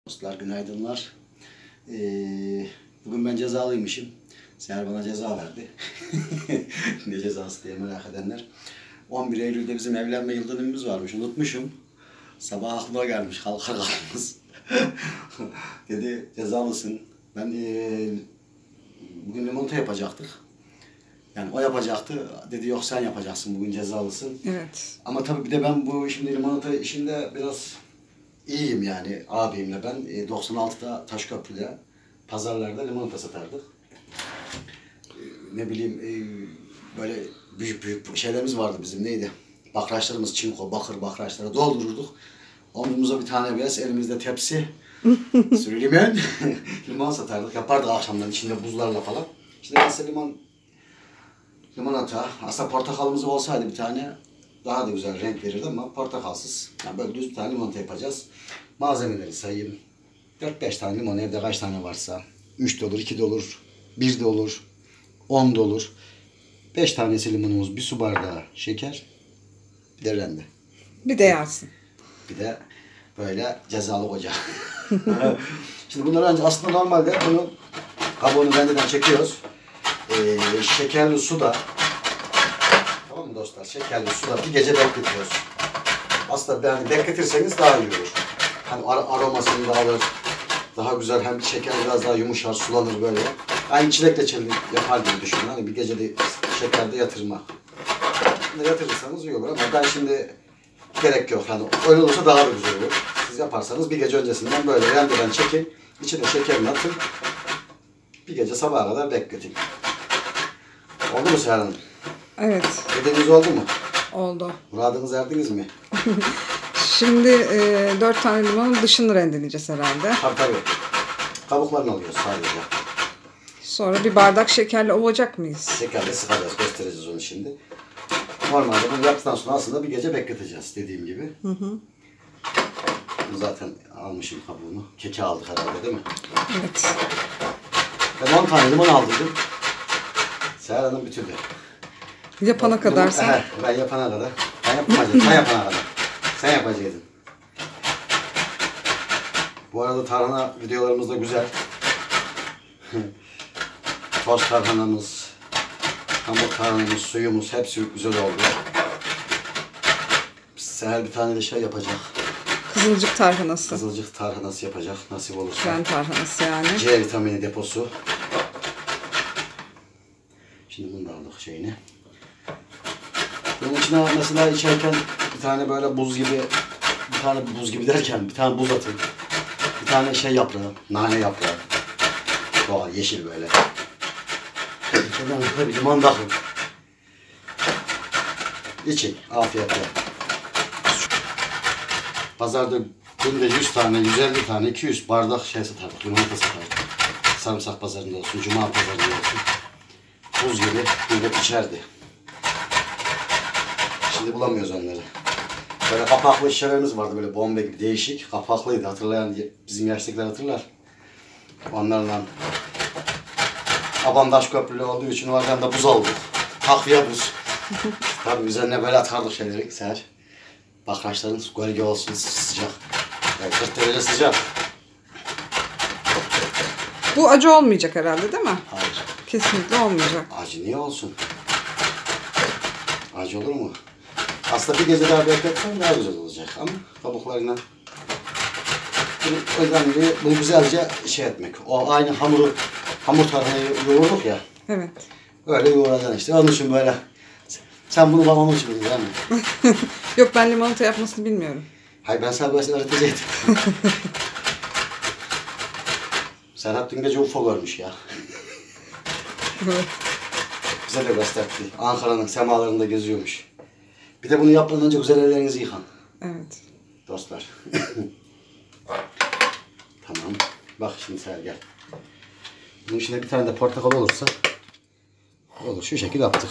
Dostlar günaydınlar. Bugün ben cezalıymışım. Seher bana ceza verdi. Ne cezası diye merak edenler. 11 Eylül'de bizim evlenme yıl dönümümüz varmış. Unutmuşum. Sabah aklıma gelmiş kalkar kalkmaz. Dedi cezalısın. Ben bugün limonata yapacaktık. Yani o yapacaktı. Dedi yok sen yapacaksın bugün cezalısın. Evet. Ama tabii bir de ben bu şimdi limonata işinde biraz İyiyim yani abimle ben 96'da Taşköprü'de pazarlarda limonata satardık. Ne bileyim böyle büyük şeylerimiz vardı bizim neydi? Bakraçlarımız çinko, bakır bakraçları doldururduk. Omzumuza bir tane bez, elimizde tepsi, sürü limon, limon satardık. Yapardık akşamdan içinde buzlarla falan. İşte mesela limonata, aslında portakalımız olsaydı bir tane daha da güzel renk verirdi ama portakalsız. Yani böyle düz bir tane limonata yapacağız. Malzemeleri sayayım. 4-5 tane limon evde kaç tane varsa. 3 de olur, 2 de olur, 1 de olur, 10 da olur. 5 tanesi limonumuz, 1 su bardağı şeker, bir de rende. Bir de yarsın. Bir de böyle cezalı ocağı. Şimdi bunları önce aslında normalde bunu kabuğunu rendeden çekiyoruz. Şekerli suda, tamam mı dostlar? Şekerli suda bir gece bekletiyoruz. Aslında yani bekletirseniz daha iyi olur. Hani aromasını da alır. Daha güzel hem şeker biraz daha yumuşar, sulanır böyle. Aynı çilek reçeli yapar gibi düşünün. Hani bir gece de şekerde yatırmak. Şimdi yatırırsanız iyi olur ama ben şimdi gerek yok. Yani öyle olursa daha da güzel olur. Siz yaparsanız bir gece öncesinden böyle rendeden çekin. İçine şekerini atın. Bir gece sabaha kadar bekletin. Oldu mu Seher Hanım? Evet. Dediğiniz oldu mu? Oldu. Muradınızı erdiniz mi? Şimdi 4 tane limonun dışını rendeleyeceğiz herhalde. Tabii. Kabuklarını alıyoruz sadece. Sonra bir bardak şekerle ovacak mıyız? Şekerle sıkacağız. Göstereceğiz onu şimdi. Normalde bunu yaptıktan sonra aslında bir gece bekleteceğiz dediğim gibi. Zaten almışım kabuğunu. Keke aldık herhalde değil mi? Evet. Ben 10 tane limon aldıydım. Seher Hanım bitirdi. Yapana kadar sen. Ben yapana kadar. Ben yapmayacağım. Sen yapana kadar. Sen yapacaksın. Bu arada tarhana videolarımız da güzel. Toz tarhanamız, hamur tarhanamız, suyumuz hepsi güzel oldu. Seher bir tane de şey yapacak. Kızılcık tarhanası. Kızılcık tarhanası yapacak nasip olursa. Tren tarhanası yani. C vitamini deposu. Şimdi bunu da aldık şeyini. Bunun içine mesela içerken bir tane böyle buz gibi, derken bir tane buz atın. Bir tane şey yaprağı, nane yaprağı. Doğal, yeşil böyle. Kenarında bir limon takın. İçin, afiyetle. Pazarda günde 100 tane, 150 tane, 200 bardak şey satardık, limonata satardık. Sarımsak pazarında olsun, cuma pazarında olsun. Buz gibi millet içerdi. Şimdi bulamıyoruz onları. Böyle kapaklı şişelerimiz vardı böyle bombe gibi değişik. Kapaklıydı hatırlayan bizim yaştakiler hatırlar. Onlarla Abandaş köprülü olduğu için oradan da buz aldık. Takviye buz. Tabii üzerine böyle atardık şeyleri Seher. Bakraçların gölge olsun sıcak. Yani 40 derece sıcak. Bu acı olmayacak herhalde değil mi? Hayır. Kesinlikle olmayacak. Acı niye olsun? Acı olur mu? Aslında bir gece daha bekletsen daha güzel olacak ama kabuklarına. Önemli bunu güzelce şey etmek. O aynı hamur tarhanayı yoğurduk ya. Evet. Öyle yoğuracaksın işte. Onun için böyle. Sen bunu bana onun için biliyorsun değil mi? Yok ben limonata yapmasını bilmiyorum. Hayır ben sana böyle öğretecektim. Serhat dün gece UFO görmüş ya. Evet. Bize de gösterdi. Ankara'nın semalarında geziyormuş. Bir de bunu yapmadan önce güzel ellerinizi yıkan. Evet. Dostlar. Tamam. Bak şimdi Seher gel. Bunun içinde bir tane de portakal olursa olur. Şu şekilde yaptık.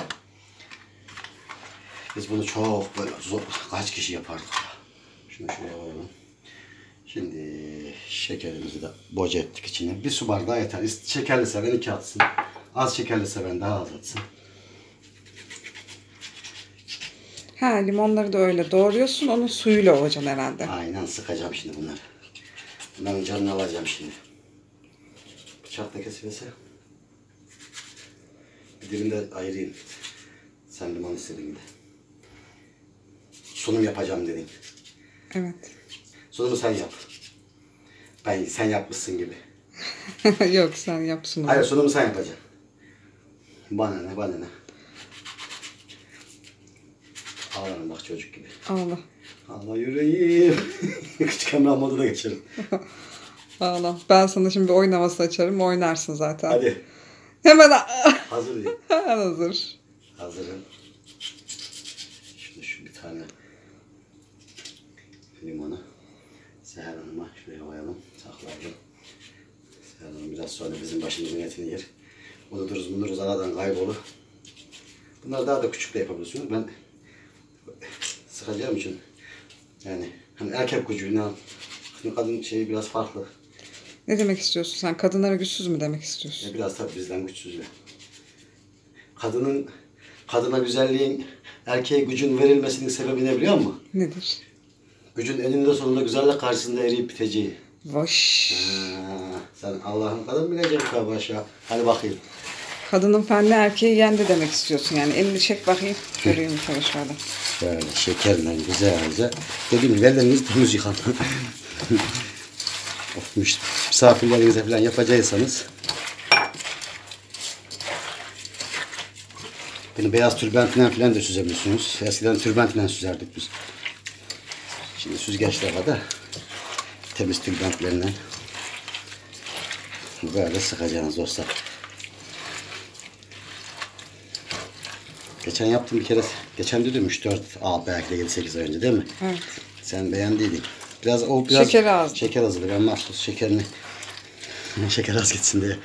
Biz bunu çok böyle zor, kaç kişi yapardık. Şunu şuraya koyalım. Şimdi şekerimizi de boca ettik içine. Bir su bardağı yeter. Şekerli seven 2 atsın. Az şekerli seven daha az atsın. Ha limonları da öyle doğruyorsun. Onun suyuyla ovacaksın herhalde. Aynen sıkacağım şimdi bunları. Ben canını alacağım şimdi. Bıçakla kesilse. Bir dilimde ayırayım. Sen limon istedin de. Sunum yapacağım dedin. Evet. Sunumu sen yap. Sen yapmışsın gibi. Yok sen yap sunumu. Hayır sunumu sen yapacaksın. Bana ne. Ağlarım bak çocuk gibi. Ağla. Ağla yüreğim. Küçük Emrah moduna geçelim. Ağla. Ben sana şimdi bir oyun havası açarım. Oynarsın zaten. Hadi. Hemen Hazır mıyım? hazır. Hazırım. Şimdi şu bir tane limonu Seher Hanım'a şuraya koyalım. Saklayalım. Seher Hanım biraz sonra bizim başımızın etini yer. Unuduruz aradan kaybolur. Bunları daha da küçük de yapabiliyorsunuz. Ben sıkacağım için yani hani erkek gücüyle kadın şeyi biraz farklı. Ne demek istiyorsun sen? Kadınlara güçsüz mü demek istiyorsun? Biraz tabii bizden güçsüz. Kadına güzelliğin erkeğe gücün verilmesinin sebebi ne biliyor musun? Nedir? Gücün eninde sonunda güzellik karşısında eriyip biteceği. Vaş. Sen Allah'ın kadın bileceksin kardeşa. Hadi bakayım. Kadının fenli erkeği yendi demek istiyorsun yani. Elini çek bakayım. Göreyim şöyle şöyle. Şöyle şekerle güzelce. Dediğim gibi ellerinizi temiz yıkan. Misafirlerinize falan yapacaksanız. Beni beyaz tülbentle falan da süzebilirsiniz. Eskiden tülbentle süzerdik biz. Şimdi süzgeçlerle de temiz tülbentlerle böyle sıkacaksınız dostlar. Geçen yaptım bir kere. Geçen dedim 3-4 belki de 7-8 ay önce değil mi? Evet. Sen beğendiydin. Biraz şeker azdı. Şeker azdı. Ben mahsus şekerini şeker az gitsin diye.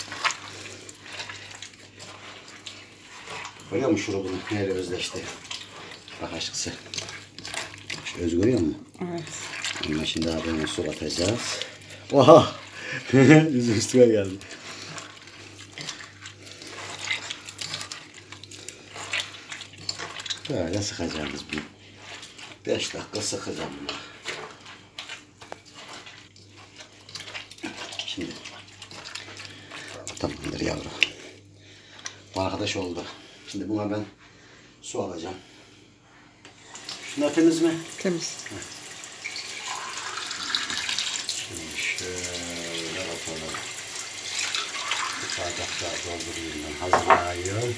Görüyor musun şurubunu? Neyle özleşti? Bak aşkısı. Öz görüyor musun? Evet. Ama şimdi abone su atacağız. Oha! Yüzüm üstüme geldi. Böyle sıkacağız bunu. 5 dakika sıkacağım bunu. Şimdi tamamdır yavrum. Bu arkadaş oldu. Şimdi buna ben su alacağım. Şunlar temiz mi? Temiz. Şimdi şöyle bakalım. Bir bardaklar doldurayım ben. Hazırlayıyorum.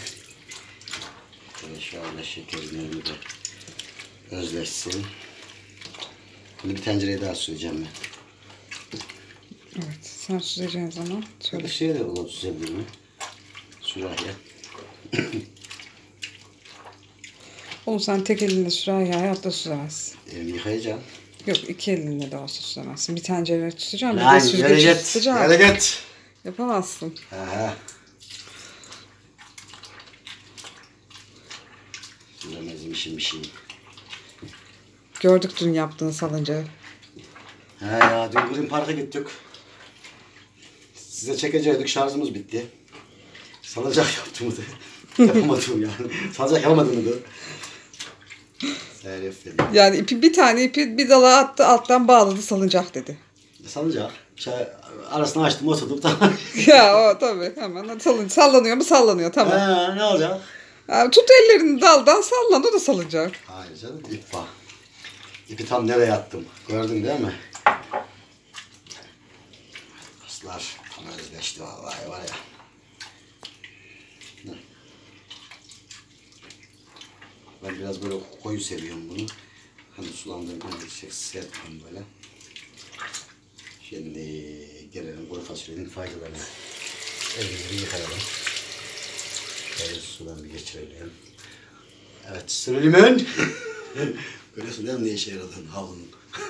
Şöyle şekerlerimi de özleşsin. Bunu bir tencereye daha süreceğim ben. Evet. Sen süzeceğin zaman söyle. Bir şey de olur süzebilir mi? Sürahiye. Oğlum sen tek elinle sürahiye hayatta süzemezsin. Yıkayacağım. Yok 2 elinle de olsa süzemezsin. Bir tencereye tutacağım. Bir de Lan süzgeci yere git. tutacağım. Yere git. Yapamazsın. Aha. Süzemezim işim. Gördük dün yaptığın salıncağı. He ya dün Green Park'a gittik. Size çekecektik şarjımız bitti. Salıncak yaptığımızı yapamadım yani. Salıncak yapamadım da. Serif dedi. Yani bir tane ipi bir dala attı alttan bağladı salıncak dedi. Salıncak. Arasını açtım oturdum tamam. Ya o tabii hemen sallanıyor mu sallanıyor tamam. Ne olacak? Yani tut ellerini daldan sallan o da salıncak. Hayır canım ip var. İpi tam nereye attım? Gördün değil mi? Aslar tam özleşti vallahi var ya. Ben biraz böyle koyu seviyorum bunu. Hani sulandırırken serpmem böyle. Şimdi gelelim kuru fasulyenin faydalarına. Elimizi yıkayalım. Şöyle sudan bir geçirelim. Evet, Süleyman. Görüyorsun değil mi ne işe yaradığını havlunun.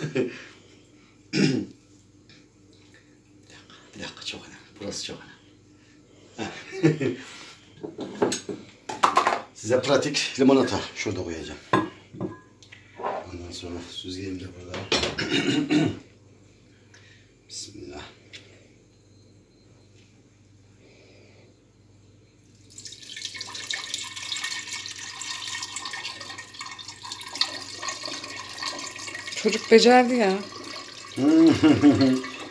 Bir dakika çok önemli. Burası çok önemli. Size pratik limonata şurada koyacağım. Ondan sonra süzgeçim de burada. Bismillah. Çocuk becerdi ya.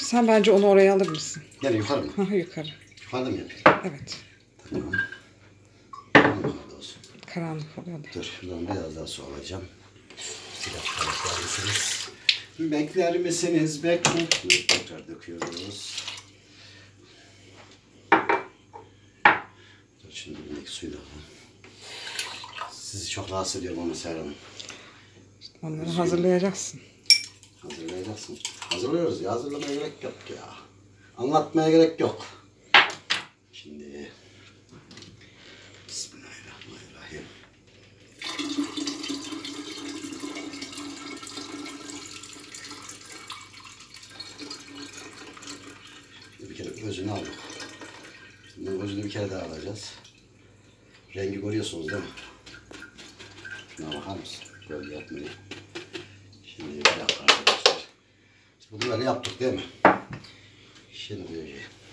Sen bence onu oraya alır mısın? Nereye, yukarı mı? Aha, yukarı. Yukarıda mı yapayım? Evet. Tamam. Yukarıda olsun. Karanlık oluyor da. Dur, şuradan biraz daha su alacağım. Bir dakika bekler misiniz? Bekler misiniz? Bekler. Tekrar döküyoruz. Dur, şimdi dibindeki suyu da alalım. Sizi çok rahatsız ediyorum ama Seher Hanım. Onları hazırlayacaksın. Hazırlayacaksın. Hazırlıyoruz ya. Hazırlamaya gerek yok ya. Anlatmaya gerek yok. Şimdi Bismillahirrahmanirrahim. Bir kere özünü aldık. Şimdi özünü bir kere daha alacağız. Rengi görüyorsunuz değil mi? Şuna bakar mısın? Böyle yapmayı. Şimdi bir dakika arkadaşlar. Şimdi bunları yaptık değil mi? Şimdi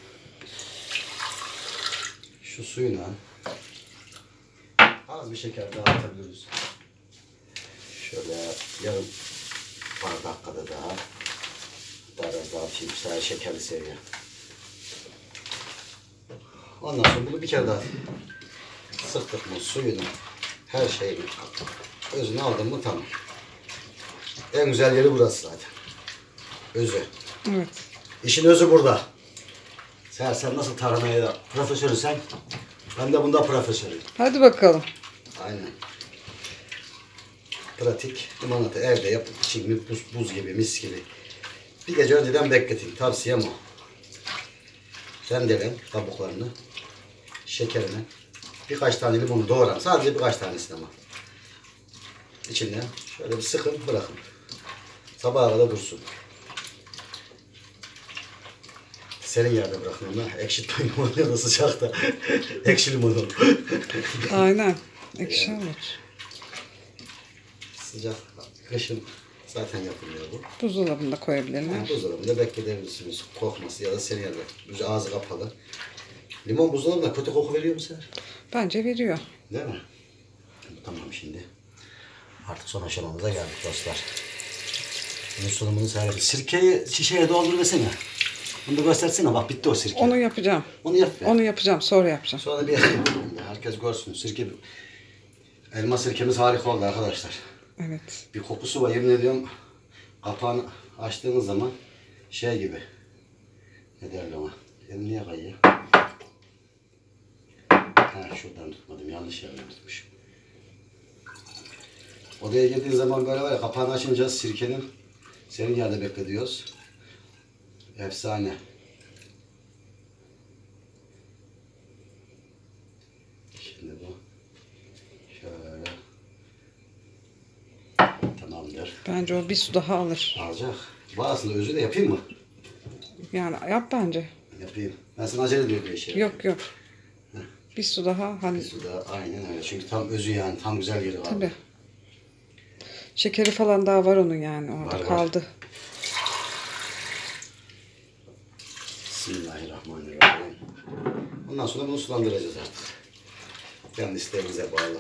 şu suyuna az bir şeker daha atabiliriz. Şöyle yarım bardak kadar daha. Biraz daha atayım. Sadece şekerli seviye. Ondan sonra bunu bir kere daha sıktık mı suyunu, her şeyini özünü aldım mı tamam. En güzel yeri burası zaten. Özü. Evet. İşin özü burada. Sen nasıl tarhanaya da profesörü sen, ben de bunda profesörüm. Hadi bakalım. Aynen. Pratik. Limonata evde yapıp için buz gibi, mis gibi. Bir gece önceden bekletin. Tavsiyem o. Rendelen kabuklarını, şekerini, birkaç tane limonu doğran. Sadece birkaç tanesini ama. İçine şöyle bir sıkın, bırakın. Sabaha kadar dursun. Serin yerde bırakın onu. Ekşitmeyin limonu ya da sıcakta. Ekşi limon olur. Aynen. Ekşi olur. Sıcak, kışın zaten yapılıyor bu. Buzdolabında koyabilirler. Yani buzdolabında bekleyebilirsiniz. Kokması ya da serin yerde. Güzel ağzı kapalı. Limon buzdolabında kötü koku veriyor mu Seher? Bence veriyor. Değil mi? Tamam şimdi. Artık son aşamamıza geldik dostlar. Bunun sunumunu Seher. Sirkeyi şişeye doldur desene. Bunu da göstersene, bak bitti o sirke. Onu yapacağım. Onu yap be. Onu yapacağım. Sonra yapacağım. Sonra bir herkes görsün. Sirke, elma sirkemiz harika oldu arkadaşlar. Evet. Bir kokusu var, yemin ediyorum. Kapağını açtığınız zaman şey gibi. Ne derler ona? Elim niye kayıyor? Ha, şuradan tutmadım. Yanlış yerden tutmuşum. Odaya girdiğin zaman böyle var ya, kapağını açınca sirkenin serin yerde bekletiyoruz. Efsane. Şimdi bu şöyle tamamdır. Bence o bir su daha alır. Alacak. Bazısını özü de yapayım mı? Yani yap bence. Yapayım. Ben sana acele ediyorum bir şey. Yok yok. Bir su daha hani. Bir su da aynen öyle. Çünkü tam özü yani. Tam güzel yeri var. Tabii. Şekeri falan daha var onun yani orada Var. kaldı. Bismillahirrahmanirrahim. Ondan sonra bunu sulandıracağız artık. Kendi isteğimize bağlı.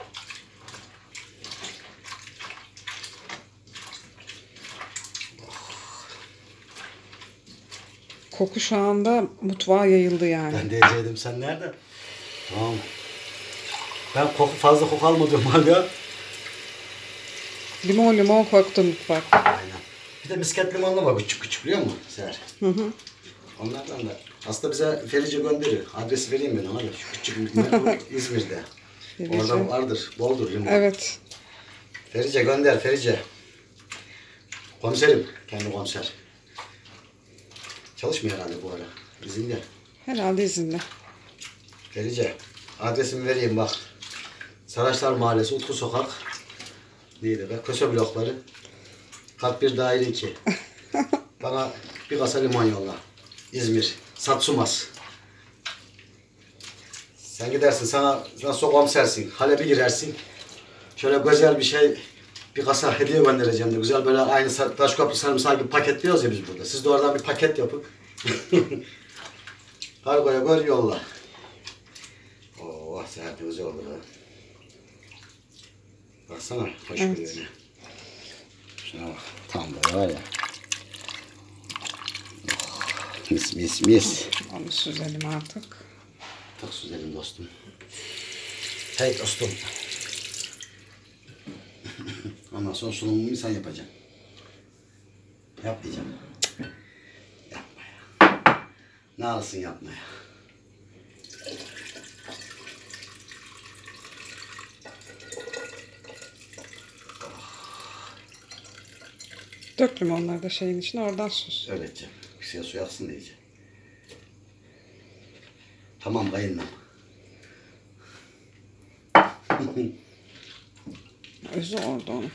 Koku şu anda mutfağa yayıldı yani. Ben diyecektim, sen nerede? Tamam. Ben fazla koku almadım hala. Limon koktu mutfak. Aynen. Bir de misket limonlu var, küçük küçük, biliyor musun Seher? Hı hı. Onlardan da. Aslında bize Ferice gönderiyor. Adresi vereyim ben ona da. Şu küçük İzmir'de. Ferice. Orada vardır, boldur limon. Evet. Ferice gönder, Ferice. Komiserim, kendi komiser. Çalışmıyor herhalde bu ara. İzinli. Herhalde izinli. Ferice, adresimi vereyim bak. Saraçlar Mahallesi, Utku Sokak. Neydi be? Köse blokları. Kat 1 daire 2. Bana bir kasa limon yolla. İzmir. Satsumas. Sen gidersin, sana nasıl komisersin. Hale bir girersin. Şöyle güzel bir şey, bir kasa hediye göndereceğim de. Güzel böyle aynı Taşköprü sarımsağı gibi paketliyoruz ya biz burada. Siz de oradan bir paket yapıp kargoya koy yolla. Oh, Seher güzel oldu ha. Baksana, hoş Evet. bir yöne. Şuna bak, tam böyle var ya. Oh. Mis mis mis. Onu süzelim artık. Çok süzelim dostum. Hey dostum. Ondan sonra sunumumu sen yapacaksın. Yap diyeceğim. Yapma ya. Ne alsın yapma ya. Dök limonları da şeyin içine, oradan süz. Öyle edeceğim. Kısıya su yaksın diyeceğim. Tamam kayınlam. Özü orada onun.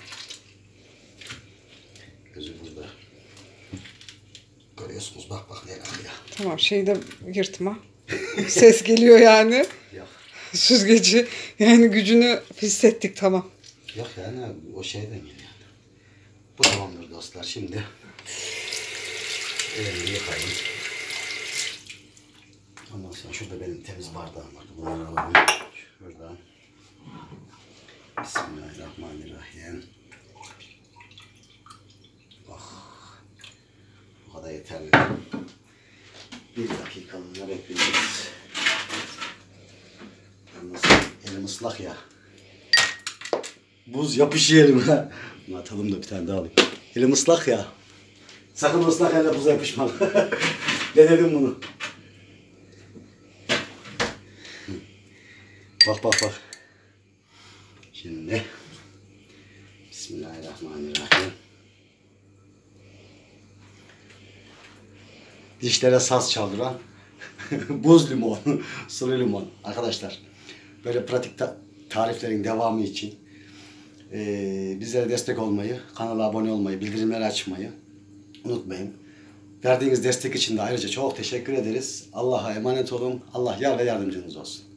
Gözü burada. Görüyorsunuz bak neler ya. Tamam, şeyi de yırtma. Ses geliyor yani. Yok. Süzgeci yani gücünü hissettik, tamam. Yok yani o şeyden geliyor. Bu tamamdır dostlar. Şimdi elimi yıkayayım. Ondan sonra şurada benim temiz bardağım vardı. Bunları alalım. Şuradan. Bismillahirrahmanirrahim. Oh. Bu kadar yeterli. Bir dakikalığına bekleyeceğiz. Elim ıslak ya. Buz yapışıyor elime. Bunu atalım da bir tane daha alayım. Elim ıslak ya. Sakın ıslak elle buza yapışma. Denedim bunu. Bak bak bak. Şimdi Bismillahirrahmanirrahim. Dişlere saz çaldıran buz limon, sulu limon. Arkadaşlar böyle pratik tariflerin devamı için bizlere destek olmayı, kanala abone olmayı, bildirimleri açmayı unutmayın. Verdiğiniz destek için de ayrıca çok teşekkür ederiz. Allah'a emanet olun. Allah yar ve yardımcınız olsun.